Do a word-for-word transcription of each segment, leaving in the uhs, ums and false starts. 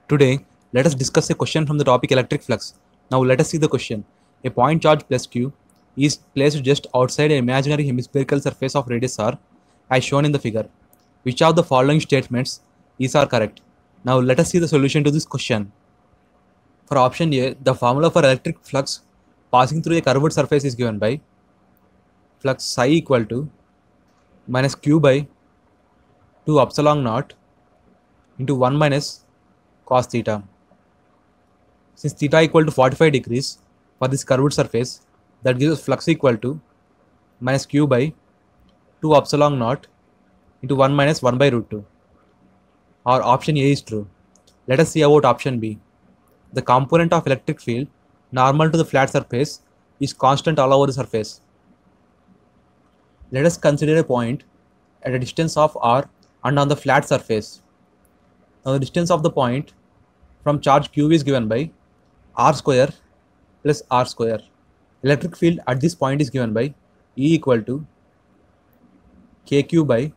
Today, let us discuss a question from the topic electric flux. Now let us see the question. A point charge plus Q is placed just outside an imaginary hemispherical surface of radius r as shown in the figure. Which of the following statements is are correct? Now let us see the solution to this question. For option A, the formula for electric flux passing through a curved surface is given by flux psi equal to minus Q by two epsilon naught into one minus cos theta. Since theta equal to forty-five degrees for this curved surface, that gives us flux equal to minus Q by two epsilon naught into one minus one by root two. Our option A is true. Let us see about option B. The component of electric field normal to the flat surface is constant all over the surface. Let us consider a point at a distance of r and on the flat surface. Now the distance of the point from charge q is given by r square plus r square. Electric field at this point is given by E equal to kq by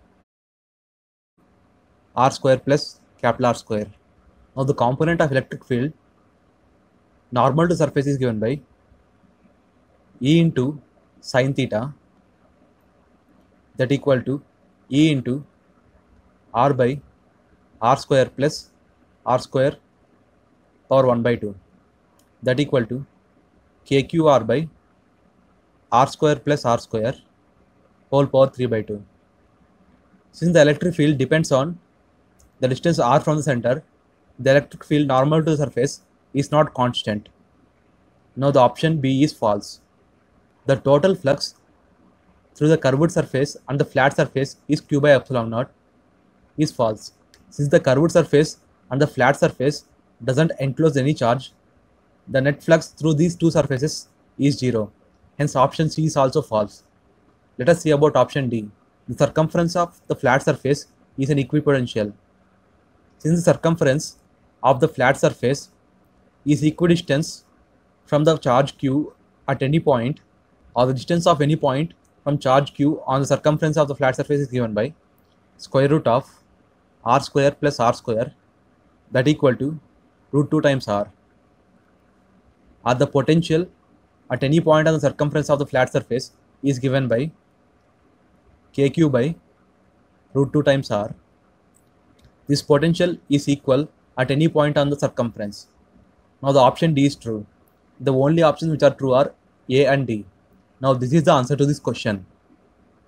r square plus capital R square. Now the component of electric field normal to surface is given by E into sin theta, that equal to E into r by r square plus r square power one by two, that equal to kqr by r square plus r square whole power three by two. Since the electric field depends on the distance r from the center, the electric field normal to the surface is not constant. Now the option B is false. The total flux through the curved surface and the flat surface is Q by epsilon naught is false. Since the curved surface and the flat surface doesn't enclose any charge, the net flux through these two surfaces is zero. Hence option C is also false. Let us see about option D. The circumference of the flat surface is an equipotential. Since the circumference of the flat surface is equidistance from the charge q at any point, or the distance of any point from charge q on the circumference of the flat surface is given by square root of r square plus r square, that equal to root two times r. Or the potential at any point on the circumference of the flat surface is given by kq by root two times r. This potential is equal at any point on the circumference. Now the option D is true. The only options which are true are A and D. Now this is the answer to this question.